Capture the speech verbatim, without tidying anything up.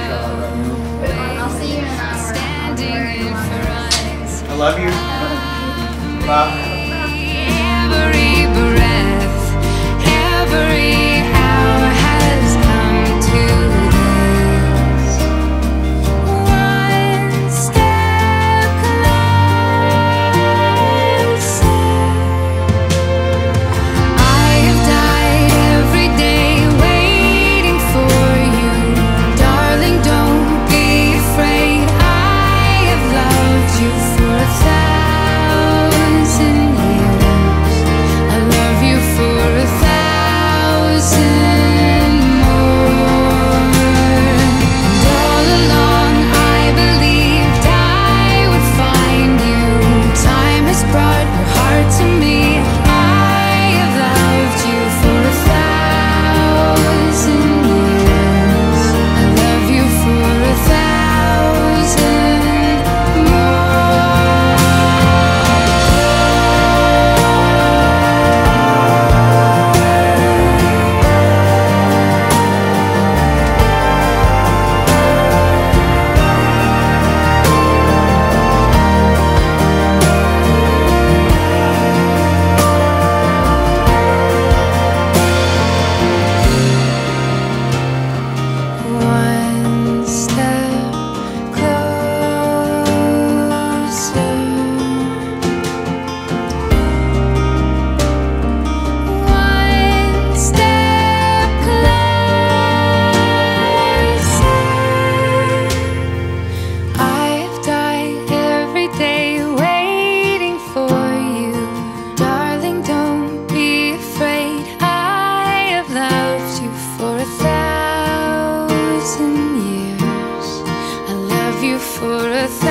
I'll see you in an hour. I love you. Love. Every breath, every hour has come to this. One step closer. I have died every day waiting for you. Darling, don't be afraid. I have loved you for a thousand years. I love you for a thousand more. And all along I believed I would find you. Time has brought your heart to me. I have loved you for a thousand years. I love you for a thousand one step closer. One step closer. I've died every day waiting for you. Darling, don't be afraid. I have loved you for a thousand years. I love you for a thousand